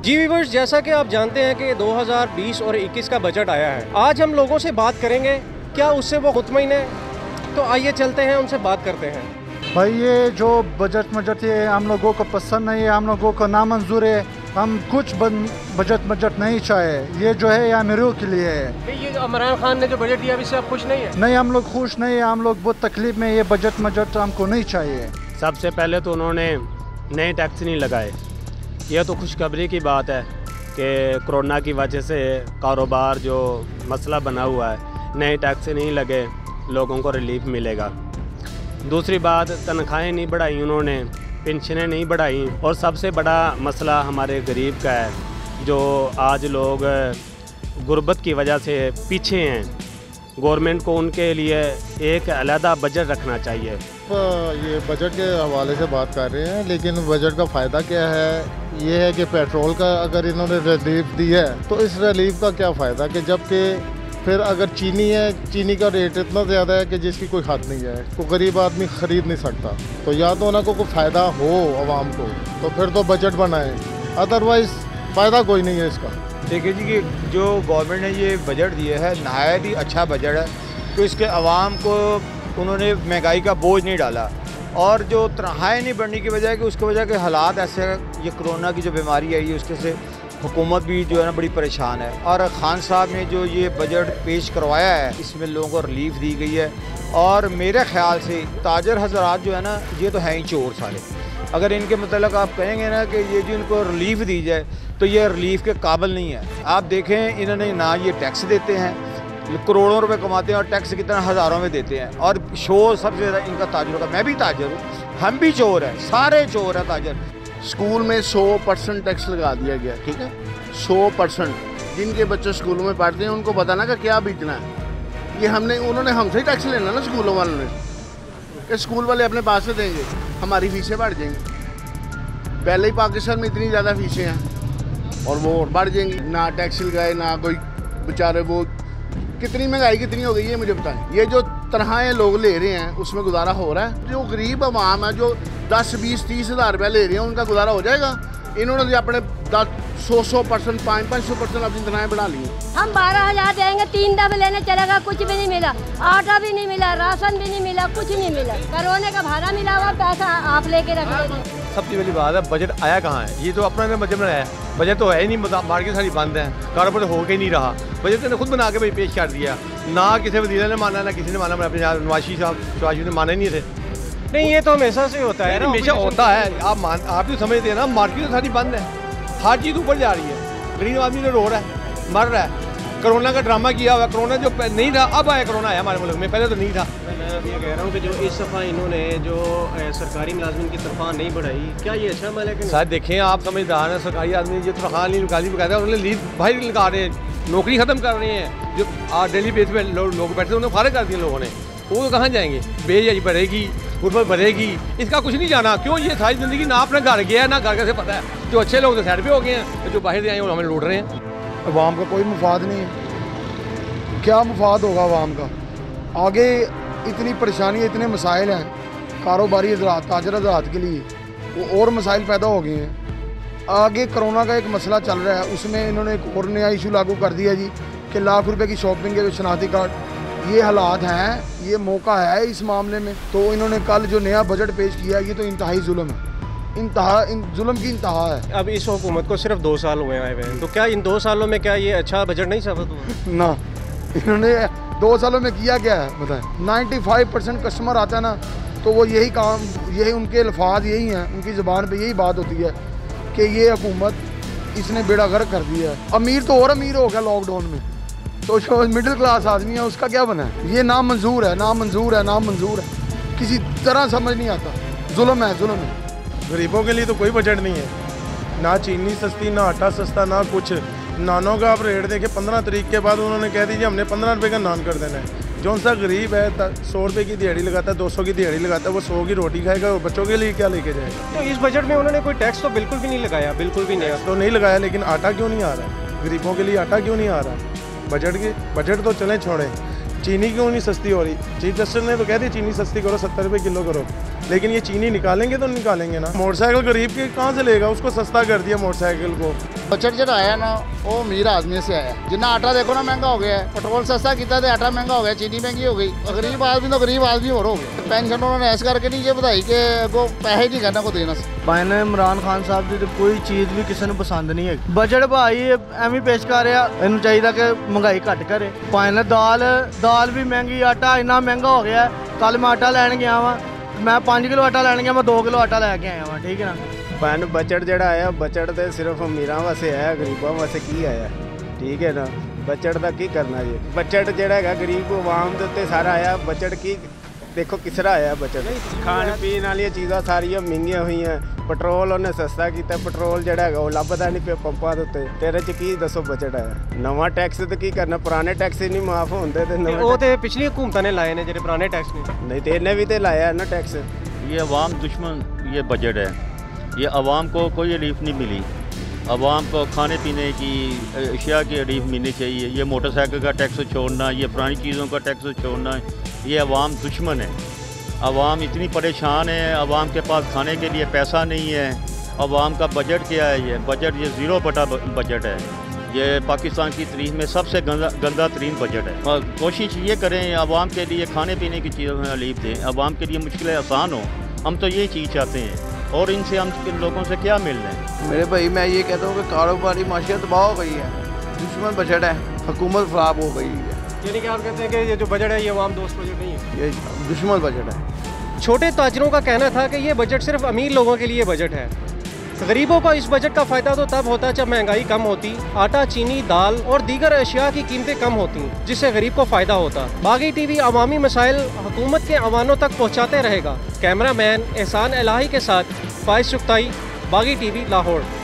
जी viewers, जैसा कि आप जानते हैं कि 2020 और 21 का बजट आया है। आज हम लोगों से बात करेंगे क्या उससे वो मुतमईन है। तो आइए चलते हैं उनसे बात करते हैं। भाई ये जो बजट ये हम लोगों को पसंद नहीं है, हम लोगों को नामंजूर है। हम कुछ बजट नहीं चाहे। ये जो है ये अमीरों के लिए है। ये इमरान खान ने जो बजट दिया इससे आप खुश नहीं है? नहीं, हम लोग खुश नहीं है। हम लोग बहुत तकलीफ में। ये बजट हमको नहीं चाहिए। सबसे पहले तो उन्होंने नए टैक्स नहीं लगाए। यह तो खुशखबरी की बात है कि कोरोना की वजह से कारोबार जो मसला बना हुआ है, नए टैक्स नहीं लगे, लोगों को रिलीफ मिलेगा। दूसरी बात, तनख्वाहें नहीं बढ़ाई उन्होंने, पेंशनें नहीं बढ़ाई। और सबसे बड़ा मसला हमारे गरीब का है, जो आज लोग गुर्बत की वजह से पीछे हैं। गवर्नमेंट को उनके लिए एक अलहदा बजट रखना चाहिए। ये बजट के हवाले से बात कर रहे हैं, लेकिन बजट का फ़ायदा क्या है? ये है कि पेट्रोल का अगर इन्होंने रिलीफ दी है तो इस रिलीफ का क्या फ़ायदा कि जबकि फिर अगर चीनी है, चीनी का रेट इतना ज़्यादा है कि जिसकी कोई हद नहीं है, कोई गरीब आदमी ख़रीद नहीं सकता। तो या तो उनको कोई फ़ायदा हो आवाम को, तो फिर तो बजट बनाए, अदरवाइज़ फ़ायदा कोई नहीं है इसका। देखिए जी, कि जो गवर्नमेंट ने ये बजट दिया है नहायत ही अच्छा बजट है। तो इसके अवाम को उन्होंने महंगाई का बोझ नहीं डाला, और जो तनख्वाहें नहीं बढ़ने की वजह कि उसकी वजह के हालात ऐसे, ये कोरोना की जो बीमारी आई है उसके से हुकूमत भी जो है ना बड़ी परेशान है। और खान साहब ने जो ये बजट पेश करवाया है इसमें लोगों को रिलीफ दी गई है। और मेरे ख्याल से ताजर हजरात जो है ना, ये तो हैं ही चोर सारे। अगर इनके मतलब आप कहेंगे ना कि ये जो इनको रिलीफ दी जाए तो ये रिलीफ के काबिल नहीं है। आप देखें, इन्होंने ना ये टैक्स देते हैं, करोड़ों रुपए कमाते हैं, और टैक्स कितना हज़ारों में देते हैं। और शोर सबसे ज़्यादा इनका ताजरों का। मैं भी ताजर हूँ, हम भी चोर हैं, सारे चोर हैं ताजर। स्कूल में 100% टैक्स लगा दिया गया, ठीक है, 100%। जिनके बच्चे स्कूलों में पढ़ते हैं उनको बताना का क्या बीतना है। ये उन्होंने हमसे ही टैक्स लेना ना, स्कूलों वालों ने, कि स्कूल वाले अपने पास से देंगे, हमारी फीसें बढ़ जाएंगी। पहले ही पाकिस्तान में इतनी ज़्यादा फीसें हैं और वो और बढ़ जाएंगी। ना टैक्स लगाए, ना कोई बेचारे वो कितनी महंगाई कितनी हो गई है मुझे बताएं। ये जो तनख्वाहें लोग ले रहे हैं उसमें गुजारा हो रहा है? जो गरीब आवाम है जो 10, 20, 30 हज़ार रुपया ले रहे हैं उनका गुजारा हो जाएगा? इन्होंने अपने 100%, 500% अपनी तनख्वाहें बढ़ा ली हैं। हम 12,000 देंगे, 3 दफे लेने चलेगा, कुछ भी नहीं मिला। आटा भी नहीं मिला, राशन भी नहीं मिला, कुछ नहीं मिला। कोरोना का भाड़ा मिला हुआ पैसा आप लेके रख लेंगे। सबसे पहली बात है, बजट आया कहाँ है? ये तो अपना बजट बनाया है। बजट तो है ही नहीं, मार्केट सारी बंद है, कारोबार हो के नहीं रहा। बजट ने खुद बना के भाई पेश कर दिया। ना किसी वज़ीर ने माना, ना किसी ने माना। अपने नवाशी साहब ने माने नहीं थे। नहीं, ये तो हमेशा से होता है ना, हमेशा होता है। आप भी समझते हैं ना, मार्केट तो सारी बंद है, हर चीज़ ऊपर जा रही है। गरीब आदमी तो रो रहा है, मर रहा है। कोरोना का ड्रामा किया हुआ। कोरोना जो नहीं था, अब आया कोरोना है हमारे मुल्क में, पहले तो नहीं था। मैं अभी ये कह रहा हूँ कि जो इस दफ़ा इन्होंने जो सरकारी मुलाजमिन की तनख्वाह नहीं बढ़ाई, क्या ये अच्छा अमल है कि शायद देखें, आप समझदार हैं, सरकारी आदमी जो तनख्वाह नहीं निकाली बकायदा उन्होंने लीव बाहर लगा रहे हैं, नौकरी ख़त्म कर रहे हैं। जो डेली बेस पे लोग बैठे उन्हें फारिग कर दिए लोगों ने। वो कहाँ जाएंगे? बेज बढ़ेगी, गुर्बत बढ़ेगी, इसका कुछ नहीं जाना। क्यों? ये सारी ज़िंदगी ना अपने घर गया ना घर कैसे पता है। जो अच्छे लोग तो साइड पे हो गए हैं, तो जो बाहर से आए वो हमें लूट रहे हैं। अवाम का कोई मुफाद नहीं है। क्या मुफाद होगा अवाम का? आगे इतनी परेशानी, इतने मसाइल हैं कारोबारी हज़रात, ताजर हज़रात के लिए, वो और मसाइल पैदा हो गए हैं। आगे कोरोना का एक मसला चल रहा है, उसमें इन्होंने एक और नया इशू लागू कर दिया जी कि लाख रुपए की शॉपिंग के शनाख्ती कार्ड। ये हालात हैं, ये मौका है इस मामले में। तो इन्होंने कल जो नया बजट पेश किया, ये तो इंतहाई जुल्म है, जुल्म की इंतहा है। अब इस हुकूमत को सिर्फ 2 साल हुए आए हुए हैं, तो क्या इन 2 सालों में क्या ये अच्छा बजट नहीं साबित हुआ? ना, इन्होंने 2 सालों में किया क्या है बताएं? 95% कस्टमर आता है ना, तो वो यही काम, यही उनके अल्फाज यही हैं, उनकी ज़बान पे यही बात होती है कि ये हुकूमत इसने बेड़ा गर्क कर दिया है। अमीर तो और अमीर हो गया लॉकडाउन में, तो जो मिडिल क्लास आदमी है उसका क्या बना है? ये नामंजूर है, नामंजूर है, नामंजूर है। किसी तरह समझ नहीं आता। जुल्म है, जुल्म है। गरीबों के लिए तो कोई बजट नहीं है। ना चीनी सस्ती, ना आटा सस्ता, ना कुछ। नानों का आप रेट देखें, 15 तारीख के बाद उन्होंने कह दीजिए हमने 15 रुपये का नान कर देना है। जो सा गरीब है 100 रुपये की दिहाड़ी लगाता है, 200 की दिहाड़ी लगाता है, वो 100 की रोटी खाएगा और बच्चों के लिए क्या लेके जाएगा? तो इस बजट में उन्होंने कोई टैक्स तो बिल्कुल भी नहीं लगाया, बिल्कुल भी नहीं। तो नहीं लगाया, लेकिन आटा क्यों नहीं आ रहा है? गरीबों के लिए आटा क्यों नहीं आ रहा? बजट तो चले छोड़ें, चीनी क्यों नहीं सस्ती हो रही? चीफ जस्टिस ने तो कह दी चीनी सस्ती करो, 70 रुपये किलो करो, लेकिन ये चीनी निकालेंगे तो निकालेंगे ना। मोटरसाइकिल गरीब के कहाँ से लेगा? उसको सस्ता कर दिया मोटरसाइकिल को। बजट जो आया ना वो अमीर आदमी से आया। जितना आटा देखो ना महंगा हो गया है, पेट्रोल सस्ता किया तो आटा महंगा हो गया, चीनी महंगी हो गई, गरीब आदमी तो गरीब आदमी और हो गए। पेंशन उन्होंने ऐसा करके नहीं ये बताई कि वो पैसे नहीं करना को देना। भाई ने इमरान खान साहब की तो कोई चीज़ भी किसी ने पसंद नहीं है। बजट भाई एवं पेश कर रहा, इन चाहिए कि महंगाई घट करे। भाई ने दाल भी महंगी, आटा इन्ना महंगा हो गया। कल मैं आटा लैन गया वा, मैं 5 किलो आटा लैन गया, मैं 2 किलो आटा लैके आया वा, ठीक है ना। भैन बजट जड़ा आया, बजट तो सिर्फ अमीरां वास्ते आया, गरीबां वास्ते की आया, ठीक है ना। बजट का की करना जी, बजट जड़ा है गरीब आवाम के उत्ते सारा आया। बजट की देखो किस तरह आया बजट, खाण पीन वाली चीज़ां सारियां महंगियां हुई हैं। पेट्रोल उन्हें सस्ता किया, पेट्रोल जड़ा है लभदा नहीं पे पंपां दे उत्ते। तेरे च की दसो बजट आया। नवा टैक्स तो की करना, पुराने टैक्स ही नहीं माफ होंदे ते नवे वो ते पिछली हुकूमतां ने लाए ने जेह्ड़े पुराने टैक्स ने। नहीं ते इन्हें भी तो लाया है ना टैक्स। ये अवाम दुश्मन ये बजट है, ये अवाम को कोई रिलीफ नहीं मिली। अवाम को खाने पीने की अशिया की रिलीफ मिलनी चाहिए। ये मोटरसाइकिल का टैक्स छोड़ना, ये पुरानी चीज़ों का टैक्स छोड़ना, ये अवाम दुश्मन है। अवाम इतनी परेशान है, अवाम के पास खाने के लिए पैसा नहीं है। अवाम का बजट क्या है? ये बजट ये 0 बटा बजट है। ये पाकिस्तान की तारीख में सबसे गंदा तरीन बजट है। और कोशिश ये करें अवाम के लिए खाने पीने की चीज़ों में रिलीफ दें, अवाम के लिए मुश्किलें आसान हो। हम तो यही चीज़ चाहते हैं और इनसे हम लोगों से क्या मिलना है। मेरे भाई मैं ये कहता हूँ कि कारोबारी माशियत तबाह हो गई है, दुश्मन बजट है, हुकूमत ख़राब हो गई है। यानी कि आप कहते हैं कि ये जो बजट है ये अवाम दोस्त बजट नहीं है, ये दुश्मन बजट है। छोटे ताजरों का कहना था कि ये बजट सिर्फ अमीर लोगों के लिए बजट है। गरीबों को इस बजट का फ़ायदा तो तब होता जब महंगाई कम होती, आटा, चीनी, दाल और दीगर अशिया की कीमतें कम होती, जिससे गरीब को फ़ायदा होता। बागी टीवी अवामी मसाइल हुकूमत के अवानों तक पहुँचाते रहेगा। कैमरामैन एहसान इलाही के साथ फ़ाइज़ सुख्ताई, बागी टीवी, लाहौर।